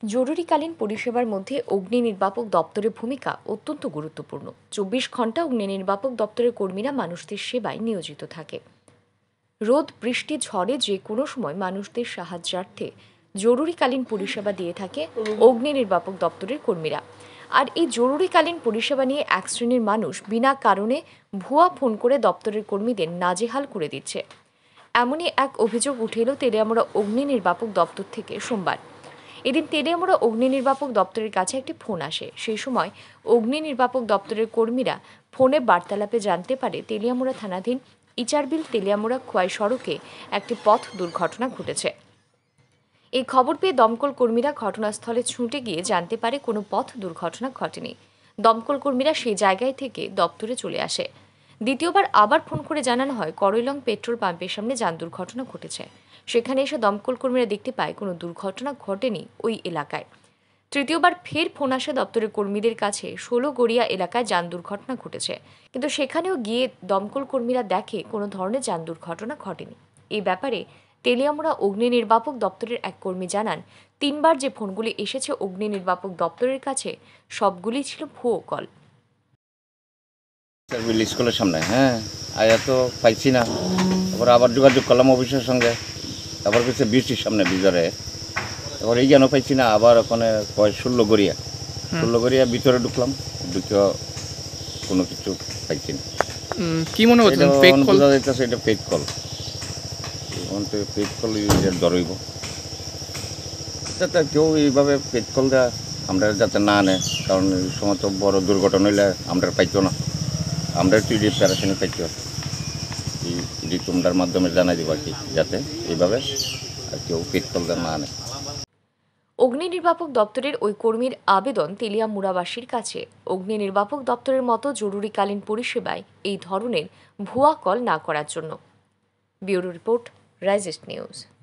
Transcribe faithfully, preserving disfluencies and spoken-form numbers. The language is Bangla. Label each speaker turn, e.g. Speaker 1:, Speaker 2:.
Speaker 1: জরুরিকালীন পরিষেবার মধ্যে অগ্নি নির্বাপক দপ্তরের ভূমিকা অত্যন্ত গুরুত্বপূর্ণ। চব্বিশ ঘন্টা অগ্নি নির্বাপক দপ্তরের কর্মীরা মানুষদের সেবায় নিয়োজিত থাকে। রোদ, বৃষ্টি, ঝড়ে যে কোনো সময় মানুষদের সাহায্যার্থে জরুরিকালীন পরিষেবা দিয়ে থাকে অগ্নি নির্বাপক দপ্তরের কর্মীরা। আর এই জরুরিকালীন পরিষেবা নিয়ে এক শ্রেণীর মানুষ বিনা কারণে ভুয়া ফোন করে দপ্তরের কর্মীদের নাজেহাল করে দিচ্ছে। এমনই এক অভিযোগ উঠে এলো তেলিয়ামুড়া অগ্নি নির্বাপক দপ্তর থেকে সোমবার। এদিন তেলিয়ামুড়া অগ্নি নির্বাপক দপ্তরের কাছে একটি ফোন আসে। সেই সময় অগ্নি নির্বাপক দপ্তরের কর্মীরা ফোনে বার্তালাপে জানতে পারে তেলিয়ামুড়া থানাধীন ইচারবিল তেলিয়ামুড়া খোয়াই সড়কে একটি পথ দুর্ঘটনা ঘটেছে। এই খবর পেয়ে দমকল কর্মীরা ঘটনাস্থলে ছুটে গিয়ে জানতে পারে কোনো পথ দুর্ঘটনা ঘটেনি। দমকল কর্মীরা সেই জায়গায় থেকে দপ্তরে চলে আসে। দ্বিতীয়বার আবার ফোন করে জানানো হয় করৈলং পেট্রোল পাম্পের সামনে যান দুর্ঘটনা ঘটেছে। সেখানে এসে দমকল কর্মীরা দেখতে পায় কোনো দুর্ঘটনা ঘটেনি ওই এলাকায়। তৃতীয়বার ফের ফোন আসে দপ্তরের কর্মীদের কাছে ষোলো গড়িয়া এলাকায় যান দুর্ঘটনা ঘটেছে, কিন্তু সেখানেও গিয়ে দমকল কর্মীরা দেখে কোনো ধরনের যান দুর্ঘটনা ঘটেনি। এই ব্যাপারে তেলিয়ামুড়া অগ্নি নির্বাপক দপ্তরের এক কর্মী জানান, তিনবার যে ফোনগুলি এসেছে অগ্নি নির্বাপক দপ্তরের কাছে সবগুলি ছিল ভুয়ো কল।
Speaker 2: স্কুলের সামনে হ্যাঁ আয়া তো পাইছি না, তারপর আবার যোগাযোগ করলাম অফিসের সঙ্গে, তারপর পেয়েছে বৃষ্টির সামনে ভিতরে, তারপর এই যেন পাইছি না, আবার ওখানে কয় ষোলো গড়িয়া ষোলো গড়িয়া ভিতরে ঢুকলাম, ঢুকে কোনো কিছু পাইছি না।
Speaker 3: কি মনে হচ্ছে
Speaker 2: বোঝা যাইতেছে এটা ফেক কল, ফেক কল ধরইব যাতে কেউ এইভাবে ফেক কল দেয় আমরা যাতে না নেয়, কারণ এই সময় তো বড় দুর্ঘটনা হইলে আমরা পাইতো না, আমরা একটু প্যারাশানি পাইতে এই তোমরার মাধ্যমে জানাই দিব আর কি, যাতে এইভাবে আর কেউ ফেক কল দেয় না নেয়।
Speaker 1: অগ্নি নির্বাপক দপ্তরের ওই কর্মীর আবেদন তেলিয়ামুড়াবাসীর কাছে অগ্নি নির্বাপক দপ্তরের মতো জরুরিকালীন পরিষেবায় এই ধরনের ভুয়া কল না করার জন্য। ব্যুরো রিপোর্ট, রাইজেস্ট নিউজ।